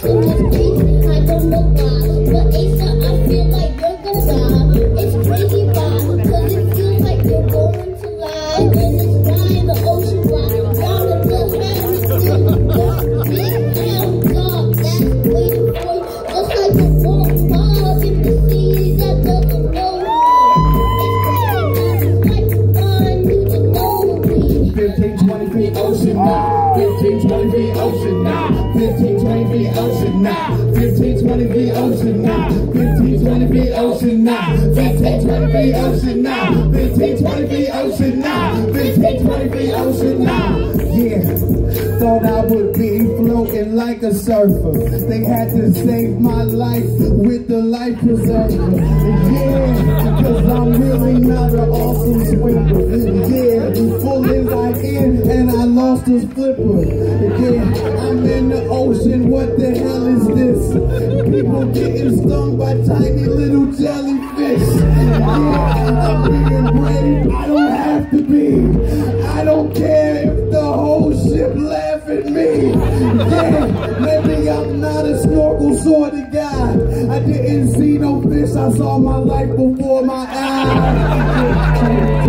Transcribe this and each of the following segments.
Thought I would be floating like a surfer. They had to save my life with the life preserver. Yeah, because I'm really not an awesome swimmer. Yeah, full invite in and I lost a flipper. Yeah, I'm in the ocean, what the hell is this? People getting stung by tiny little jellyfish. Yeah, I'm being brave, I don't have to be. I don't care if the whole ship laugh at me. Yeah, maybe I'm not a snorkel sort of guy. I didn't see no fish, I saw my life before my eyes.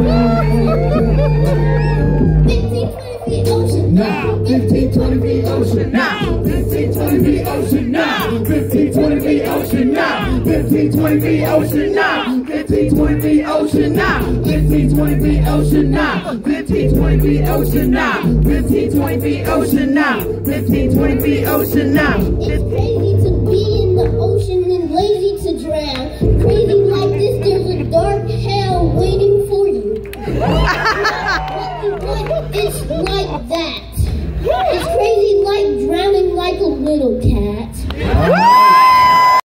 15, 20 feet ocean now. 15, 20 feet ocean now. 15, 20 feet ocean now. 15, 20 feet ocean now. 15, 20 feet ocean now. 15, 20 feet ocean now. 15, 20 feet ocean now. 15, 20 feet ocean now. 15, 20 feet ocean now. 15, 20 feet ocean now. It's crazy to be in the ocean and lazy to drown. Crazy like this, there's a dark hell waiting for you. It's like that. It's crazy like drowning like a little kid.